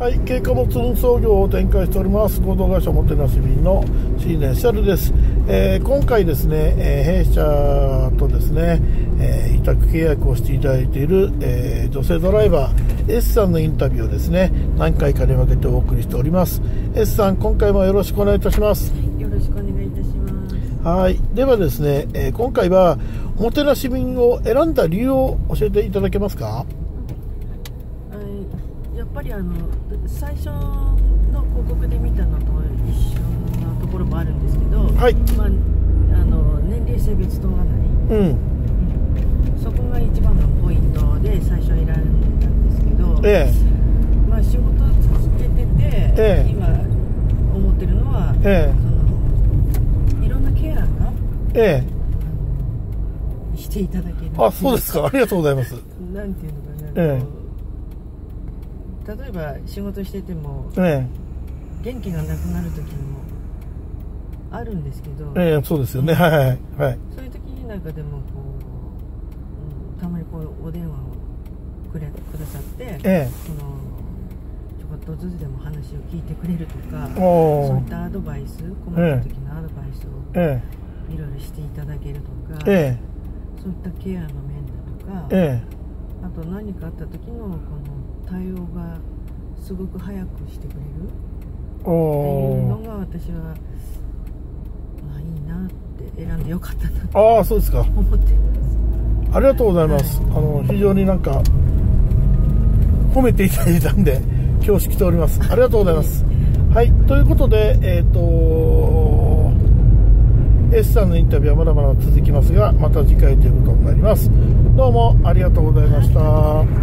はい、軽貨物運送業を展開しております合同会社もてなし便の新年シャルです。今回ですね、弊社とですね、委託契約をしていただいている、女性ドライバー S さんのインタビューをですね、何回かに分けてお送りしております。 S さん、今回もよろしくお願いいたします。 はい、よろしくお願いいたします。 はい、ではですね、今回はもてなし便を選んだ理由を教えていただけますか？ やっぱり最初の広告で見たのと一緒なところもあるんですけど、 はい、 年齢性別問わない、そこが一番のポイントで最初選んだんですけど、仕事を続けてて、今思ってるのは、いろんなケアが、していただける。 あ、そうですか、ありがとうございます。 なんていうのかな、例えば仕事してても、元気がなくなる時もあるんですけど、 そうですよね、はいはいはい。 そういう時になんかでもたまにお電話をくださって、ちょこっとずつでも話を聞いてくれるとか、そういったアドバイス、困った時のアドバイスをいろいろしていただけるとか、そういったケアの面だとか、あと何かあった時のこの対応がすごく早くしてくれるっていうのが、私はいいなって選んでよかったなとそうですか、 思っています。 ありがとうございます。非常になんか褒めていただいたんで恐縮しております。ありがとうございます。はい、ということでS さんのインタビューはまだまだ続きますが、また次回ということになります。どうもありがとうございました。